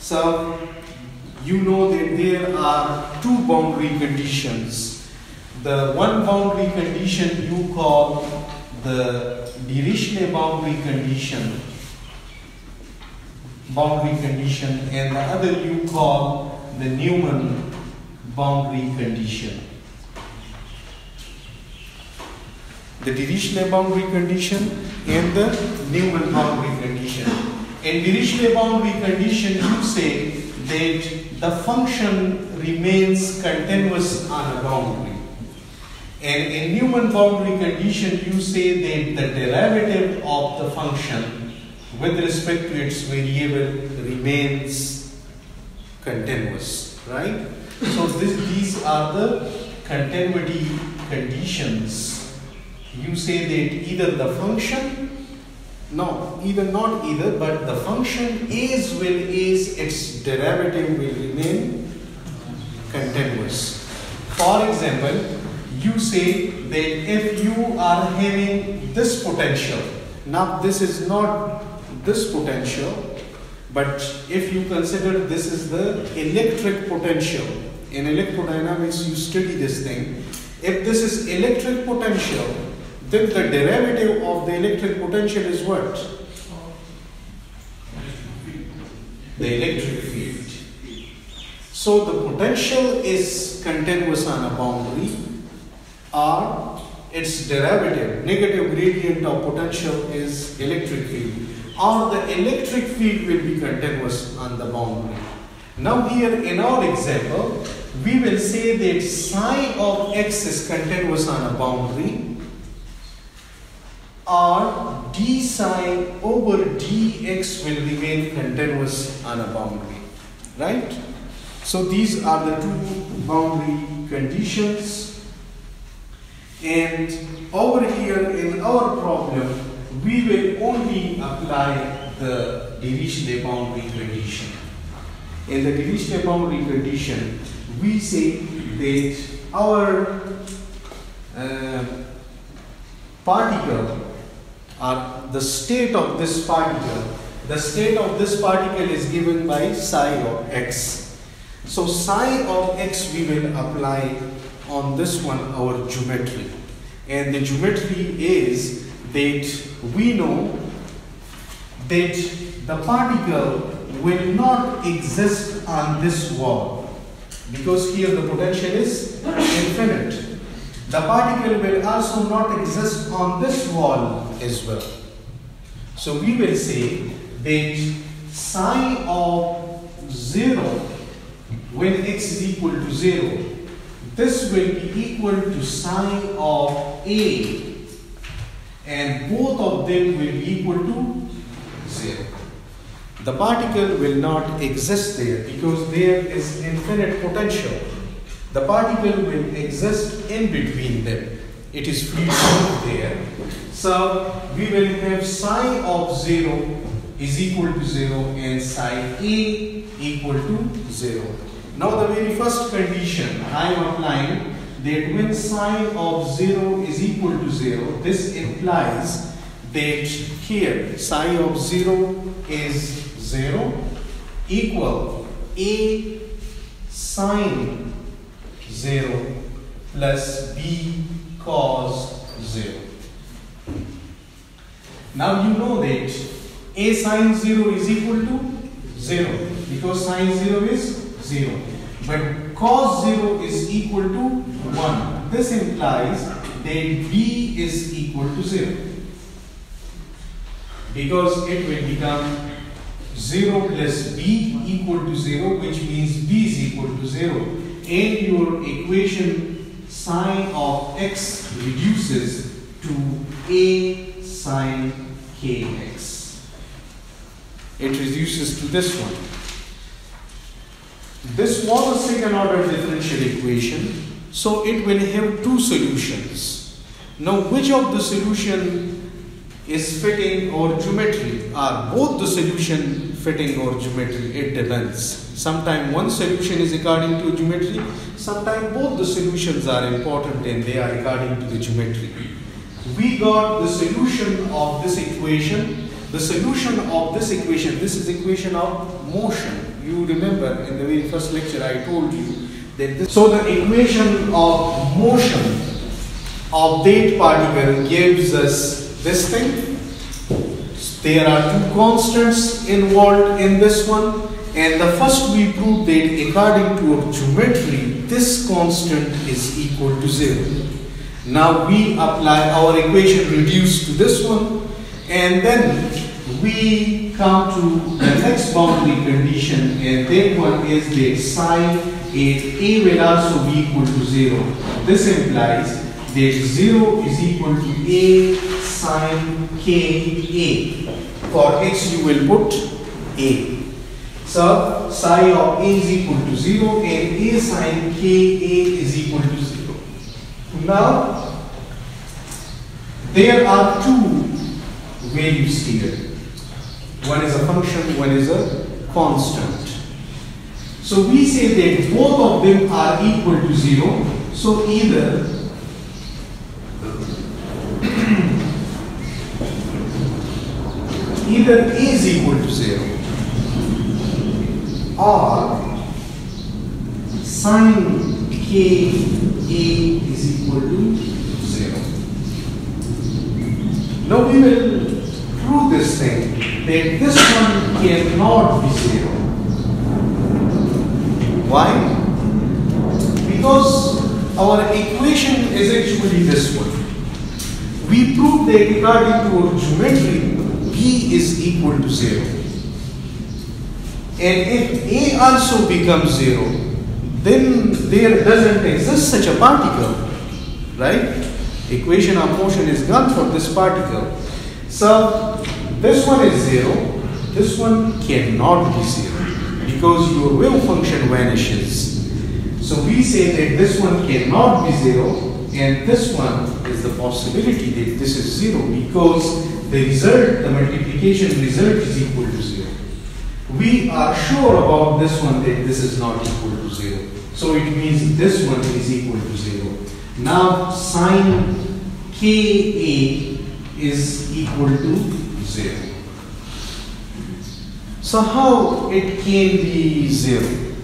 So you know that there are two boundary conditions. The one boundary condition you call the Dirichlet boundary condition, and the other you call the Neumann boundary condition. The Dirichlet boundary condition and the Neumann boundary condition. In Dirichlet boundary condition, you say that the function remains continuous on a boundary. And in Neumann boundary condition, you say that the derivative of the function with respect to its variable remains continuous, right? So these are the continuity conditions. You say that either the function, but the function as well as its derivative will remain continuous. For example, you say that if you are having this potential, now this is not this potential, but if you consider this is the electric potential, in electrodynamics you study this thing. If this is electric potential, then the derivative of the electric potential is what? The electric field. So the potential is continuous on a boundary, or its derivative, negative gradient of potential is electric field, or the electric field will be continuous on the boundary. Now here in our example, we will say that psi of x is continuous on a boundary, or d psi over dx will remain continuous on a boundary, right? So these are the two boundary conditions, and over here in our problem we will only apply the Dirichlet boundary condition. In the Dirichlet boundary condition, we say that our particle, or the state of this particle, is given by psi of x. So psi of x we will apply on this one, our geometry. And the geometry is that we know that the particle will not exist on this wall, because here the potential is infinite. The particle will also not exist on this wall as well. So we will say that psi of 0 when x is equal to 0, this will be equal to psi of a, and both of them will be equal to 0. The particle will not exist there because there is infinite potential. The particle will exist in between them. It is free there. So we will have psi of 0 is equal to 0 and psi a equal to 0. Now the very first condition I am applying, that when psi of 0 is equal to 0, this implies that here psi of 0 is 0 equal a sine 0 plus b cos 0. Now you know that a sine 0 is equal to 0 because sine 0 is 0, but cos 0 is equal to 1. This implies that b is equal to 0, because it will become 0 plus b equal to 0, which means b is equal to 0, and your equation sine of x reduces to a sine kx. It reduces to this one. This was a second order differential equation, so it will have two solutions. Now which of the solution is fitting our geometry? Are both the solution fitting our geometry? It depends. Sometimes one solution is according to geometry, sometimes both the solutions are important and they are according to the geometry. We got the solution of this equation. The solution of this equation, this is equation of motion. You remember in the very first lecture I told you that this, so the equation of motion of that particle gives us this thing. There are two constants involved in this one, and the first we proved that according to our geometry this constant is equal to 0. Now we apply our equation reduced to this one, and then we come to the next boundary condition, and that one is that psi at a will also be equal to 0. This implies that 0 is equal to a sine k a. For x you will put a. So psi of a is equal to 0 and a sine k a is equal to 0. Now there are two values here. One is a function, one is a constant. So we say that both of them are equal to 0. So either a is equal to 0 or sine k a is equal to 0. Now we will prove this thing that this one cannot be 0. Why? Because our equation is actually this one. We proved that according to our geometry b is equal to 0. And if a also becomes 0, then there doesn't exist such a particle, right? Equation of motion is gone for this particle. So this one is 0, this one cannot be 0 because your wave function vanishes. So we say that this one cannot be 0 and this one is the possibility that this is 0 because the result, the multiplication result is equal to 0. We are sure about this one that this is not equal to 0. So it means this one is equal to 0. Now sine Ka is equal to 0. So how it can be 0?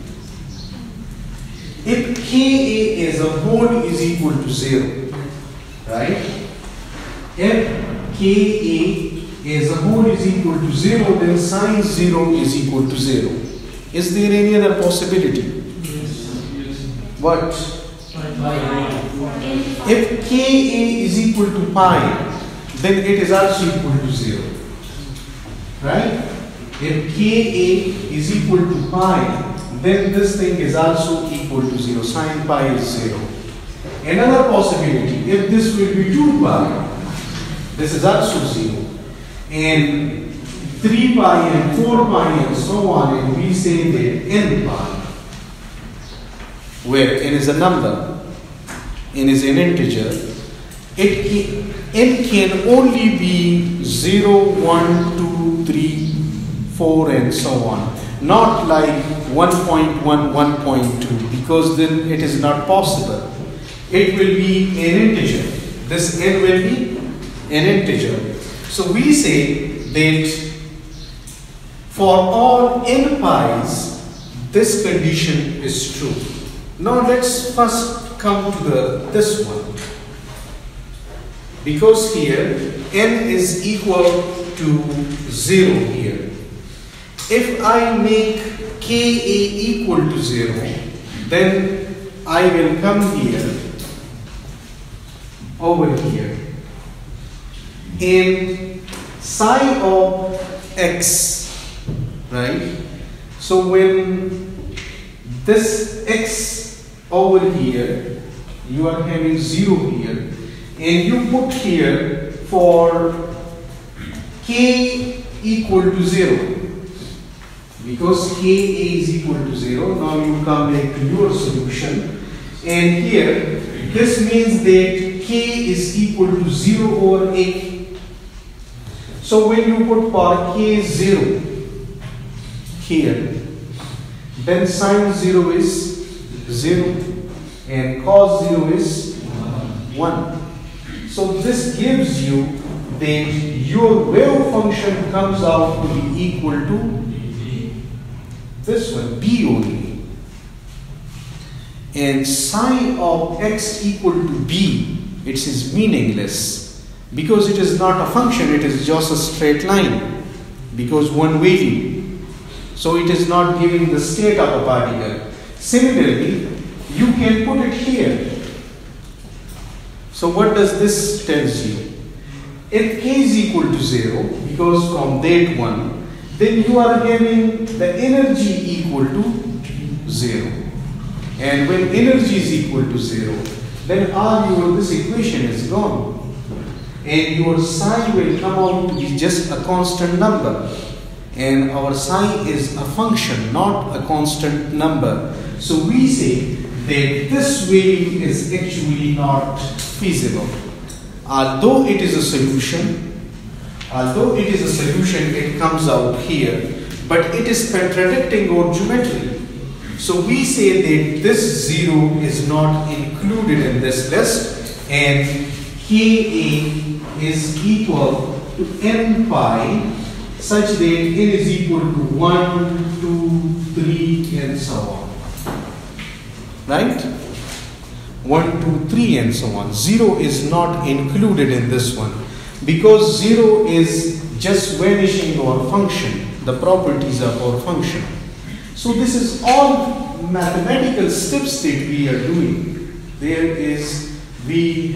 If Ka as a whole is equal to 0, right? If Ka as a whole is equal to 0, then sine 0 is equal to 0. Is there any other possibility? Yes. What? If Ka is equal to pi, then it is also equal to 0. Right? If Ka is equal to pi, then this thing is also equal to 0. Sine pi is 0. Another possibility, if this will be 2 pi, this is also 0. And 3 pi and 4 pi and so on, and we say that n pi, where n is a number, n is an integer, n can only be 0, 1, 2, 3, 4 and so on. Not like 1.1, 1.2, because then it is not possible. It will be an integer. This n will be an integer. So we say that for all n pi's, this condition is true. Now let's first come to this one. Because here n is equal to 0 here. If I make Ka equal to 0, then I will come here, over here, and psi of x, right? So when this x over here, you are having 0 here, and you put here for k equal to 0. Because Ka is equal to 0, now you come back to your solution, and here this means that K is equal to 0 over A. So when you put for K 0 here, then sine 0 is 0 and cos 0 is 1. So this gives you that your wave function comes out to be equal to this one, b only. And psi of x equal to b, it is meaningless because it is not a function, it is just a straight line because one value. So it is not giving the state of a particle. Similarly, you can put it here. So what does this tells you? If k is equal to 0, because from that one, then you are getting the energy equal to 0. And when energy is equal to 0, then this equation is gone. And your psi will come out to be just a constant number. And our psi is a function, not a constant number. So we say that this value is actually not feasible. Although it is a solution, it comes out here, but it is contradicting our geometry. So we say that this 0 is not included in this list, and Ka is equal to n pi such that n is equal to 1, 2, 3 and so on. Right? 1, 2, 3 and so on. 0 is not included in this one because 0 is just vanishing our function, the properties of our function. So this is all mathematical steps that we are doing. We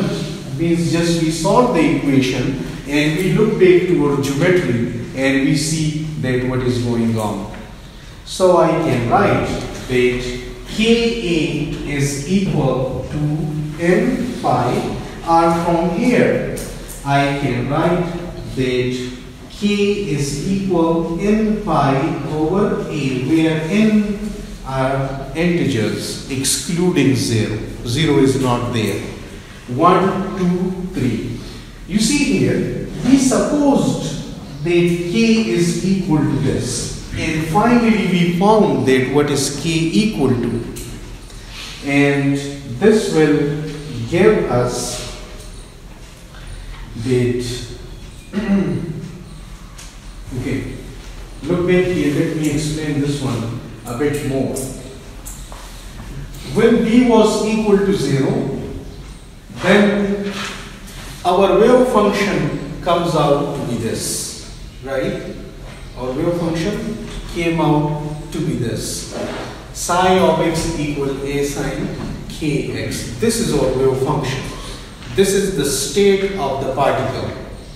solve the equation and we look back to our geometry and we see that what is going on. So I can write that Ka is equal to n pi, or from here I can write that K is equal n pi over a, where n are integers excluding 0. 0 is not there. 1, 2, 3. You see here, we supposed that K is equal to this. And finally we found that what is K equal to. And this will give us that, okay, look back here, let me explain this one a bit more. When B was equal to 0, then our wave function comes out to be this, right? Our wave function came out to be this. Psi of x equal a sine kx. This is our wave function. This is the state of the particle.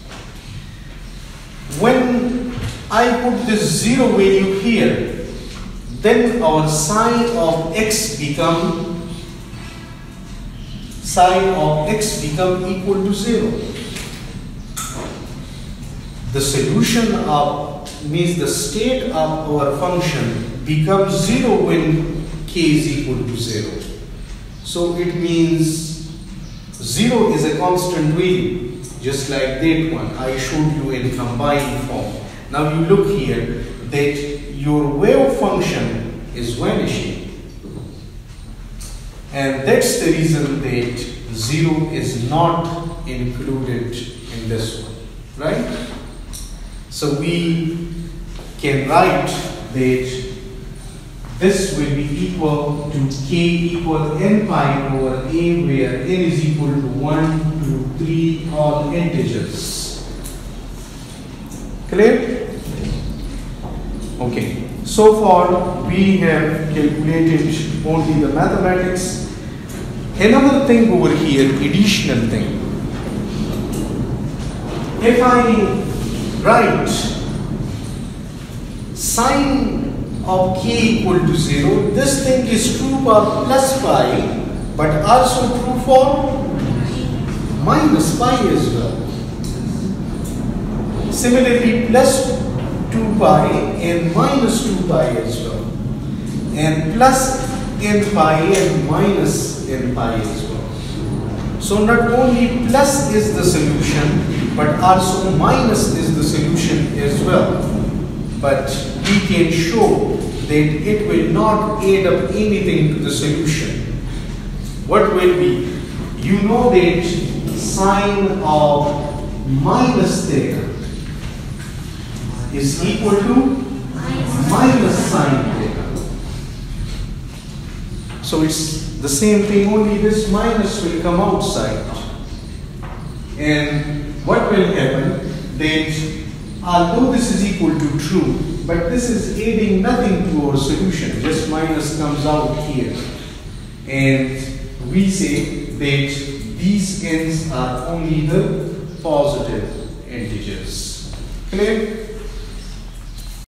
When I put this 0 value here, then our psi of x become equal to 0. The solution of means the state of our function becomes 0 when k is equal to 0. So it means 0 is a constant value, just like that one I showed you in combined form. Now you look here that your wave function is vanishing, and that's the reason that 0 is not included in this one, right? So we can write that this will be equal to k equal n pi over a, where n is equal to 1, 2, 3, all integers. Clear? Okay. So far we have calculated only the mathematics. Another thing over here, additional thing. If I write sine of k equal to 0, this thing is true for plus pi, but also true for minus pi as well. Similarly, plus 2 pi and minus 2 pi as well, and plus n pi and minus n pi as well. So not only plus is the solution, but also minus is the solution as well. But we can show that it will not add up anything to the solution. What will be? You know that sine of minus theta is equal to minus sine theta. So it's the same thing, only this minus will come outside. And what will happen, that although this is equal to true, but this is adding nothing to our solution, just minus comes out here. And we say that these n's are only the positive integers. Clear?